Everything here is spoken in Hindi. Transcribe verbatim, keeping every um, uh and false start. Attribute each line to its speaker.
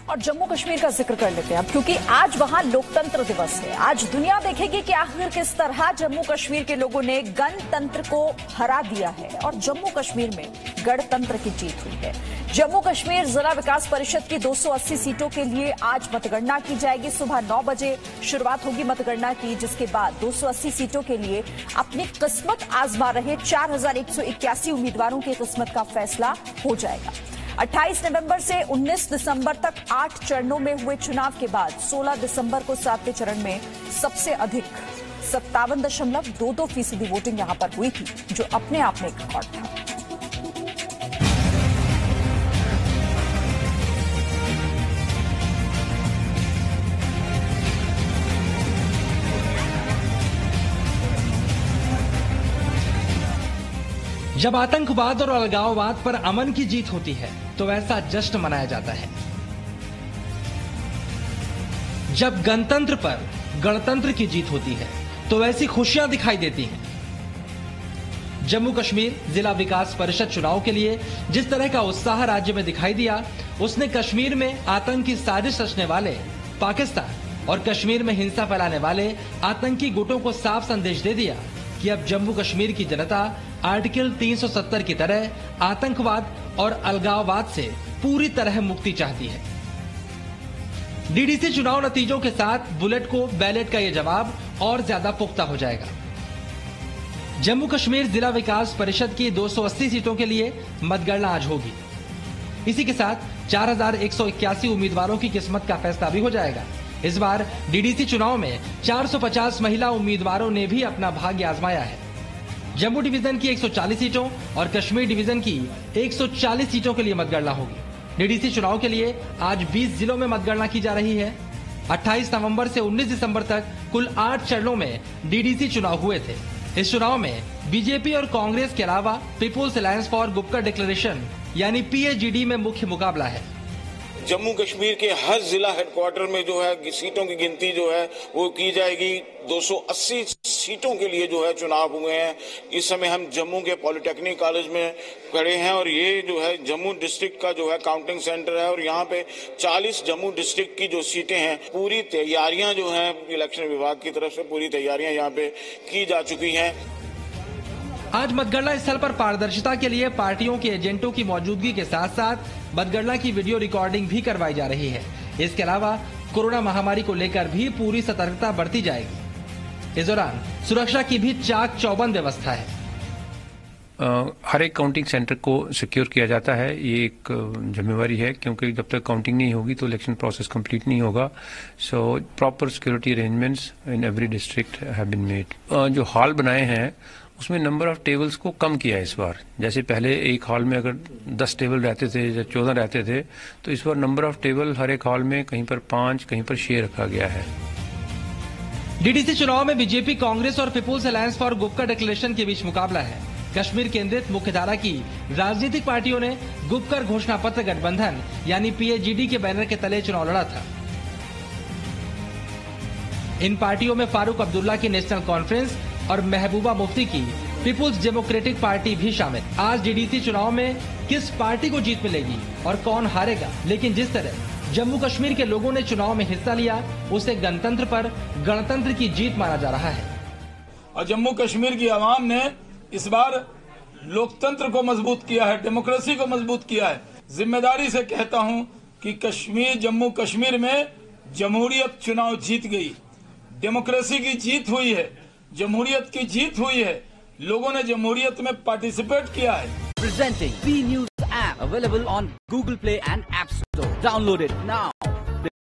Speaker 1: और जम्मू कश्मीर का जिक्र कर लेते हैं अब, क्योंकि आज वहां लोकतंत्र दिवस है। आज दुनिया देखेगी कि आखिर किस तरह जम्मू कश्मीर के लोगों ने गणतंत्र को हरा दिया है और जम्मू कश्मीर में गणतंत्र की जीत हुई है। जम्मू कश्मीर जिला विकास परिषद की दो सौ अस्सी सीटों के लिए आज मतगणना की जाएगी। सुबह नौ बजे शुरुआत होगी मतगणना की, जिसके बाद दो सौ अस्सी सीटों के लिए अपनी किस्मत आजमा रहे चार हजार एक सौ इक्यासी उम्मीदवारों की किस्मत का फैसला हो जाएगा। अट्ठाईस नवंबर से उन्नीस दिसंबर तक आठ चरणों में हुए चुनाव के बाद सोलह दिसंबर को सातवें चरण में सबसे अधिक सत्तावन दशमलव दो दो फीसदी वोटिंग यहां पर हुई थी, जो अपने आप में एक रिकॉर्ड था।
Speaker 2: जब आतंकवाद और अलगाववाद पर अमन की जीत होती है तो ऐसा जश्न मनाया जाता है। जब गणतंत्र पर गणतंत्र की जीत होती है तो ऐसी खुशियां दिखाई देती हैं। जम्मू कश्मीर जिला विकास परिषद चुनाव के लिए जिस तरह का उत्साह राज्य में दिखाई दिया, उसने कश्मीर में आतंक की साजिश रचने वाले पाकिस्तान और कश्मीर में हिंसा फैलाने वाले आतंकी गुटों को साफ संदेश दे दिया कि अब जम्मू कश्मीर की जनता आर्टिकल तीन सौ सत्तर की तरह आतंकवाद और अलगाववाद से पूरी तरह मुक्ति चाहती है। डीडीसी चुनाव नतीजों के साथ बुलेट को बैलेट का यह जवाब और ज्यादा पुख्ता हो जाएगा। जम्मू कश्मीर जिला विकास परिषद की दो सौ अस्सी सीटों के लिए मतगणना आज होगी। इसी के साथ चार हजार एक सौ इक्यासी उम्मीदवारों की किस्मत का फैसला भी हो जाएगा। इस बार डीडीसी चुनाव में चार सौ पचास महिला उम्मीदवारों ने भी अपना भाग्य आजमाया है। जम्मू डिवीजन की एक सौ चालीस सीटों और कश्मीर डिवीजन की एक सौ चालीस सीटों के लिए मतगणना होगी। डीडीसी चुनाव के लिए आज बीस जिलों में मतगणना की जा रही है। अट्ठाईस नवंबर से उन्नीस दिसंबर तक कुल आठ चरणों में डीडीसी चुनाव हुए थे। इस चुनाव में बीजेपी और कांग्रेस के अलावा People's Alliance for Gupkar Declaration यानी पीएजीडी में मुख्य मुकाबला है।
Speaker 3: जम्मू कश्मीर के हर जिला हेडक्वार्टर में जो है सीटों की गिनती जो है वो की जाएगी। दो सौ अस्सी सीटों के लिए जो है चुनाव हुए हैं। इस समय हम जम्मू के पॉलिटेक्निक कॉलेज में खड़े हैं और ये जो है जम्मू डिस्ट्रिक्ट का जो है काउंटिंग सेंटर है और यहाँ पे चालीस जम्मू डिस्ट्रिक्ट की जो सीटें हैं, पूरी तैयारियां जो है इलेक्शन विभाग की तरफ से पूरी तैयारियां यहाँ पे की जा चुकी हैं।
Speaker 2: आज मतगणना स्थल पर पारदर्शिता के लिए पार्टियों के एजेंटों की मौजूदगी के साथ साथ मतगणना की वीडियो रिकॉर्डिंग भी करवाई जा रही है। इसके अलावा कोरोना महामारी को लेकर भी पूरी सतर्कता बरती जाएगी। इस दौरान सुरक्षा की भी चाक चौबंद व्यवस्था है।
Speaker 4: Uh, हर एक काउंटिंग सेंटर को सिक्योर किया जाता है। ये एक जिम्मेवारी है, क्योंकि जब तक काउंटिंग नहीं होगी तो इलेक्शन प्रोसेस कंप्लीट नहीं होगा। So proper security arrangements in every district have been made. जो हॉल बनाए हैं उसमें नंबर ऑफ टेबल्स को कम किया है इस बार। जैसे पहले एक हॉल में अगर दस टेबल रहते थे या चौदह रहते थे, तो इस बार नंबर ऑफ टेबल हर एक हॉल में कहीं पर पांच, कहीं पर छह रखा गया है।
Speaker 2: डीडीसी चुनाव में बीजेपी, कांग्रेस और People's Alliance for Gupkar Declaration के बीच मुकाबला है। कश्मीर केंद्रित मुख्यधारा की राजनीतिक पार्टियों ने गुपकर घोषणा पत्र गठबंधन यानी पीएजीडी के बैनर के तले चुनाव लड़ा था। इन पार्टियों में फारूक अब्दुल्ला की नेशनल कॉन्फ्रेंस और महबूबा मुफ्ती की पीपुल्स डेमोक्रेटिक पार्टी भी शामिल। आज डीडीसी चुनाव में किस पार्टी को जीत मिलेगी और कौन हारेगा, लेकिन जिस तरह जम्मू कश्मीर के लोगों ने चुनाव में हिस्सा लिया, उसे गणतंत्र पर गणतंत्र की जीत माना जा रहा है।
Speaker 5: और जम्मू कश्मीर की आवाम ने इस बार लोकतंत्र को मजबूत किया है, डेमोक्रेसी को मजबूत किया है। जिम्मेदारी से कहता हूं कि कश्मीर, जम्मू कश्मीर में जमहूरियत चुनाव जीत गई, डेमोक्रेसी की जीत हुई है, जमहूरियत की जीत हुई है। लोगों ने जमहूरियत में पार्टिसिपेट किया है।
Speaker 6: Presenting B News app available on Google Play and App Store. Download it now.